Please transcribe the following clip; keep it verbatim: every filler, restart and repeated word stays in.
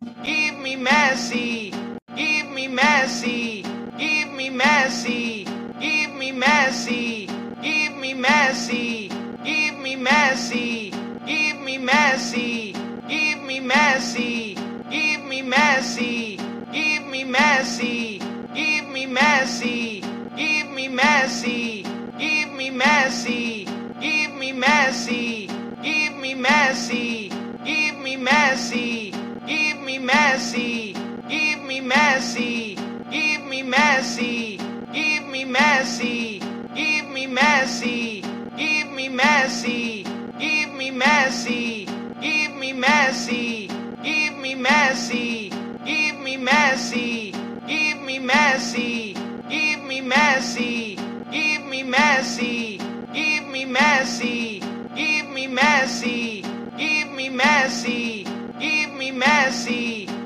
Give me Messi, give me Messi, give me Messi, give me Messi, give me Messi, give me Messi, give me Messi, give me Messi, give me Messi, give me Messi, give me Messi, give me Messi, give me Messi, give me Messi, give me Messi, give me Messi. Give me Messi, give me Messi, give me Messi, give me Messi, give me Messi, give me Messi, give me Messi, give me Messi, give me Messi, give me Messi, give me Messi, give me Messi, give me Messi, give me Messi, give me Messi, give me Messi. Give me Messi,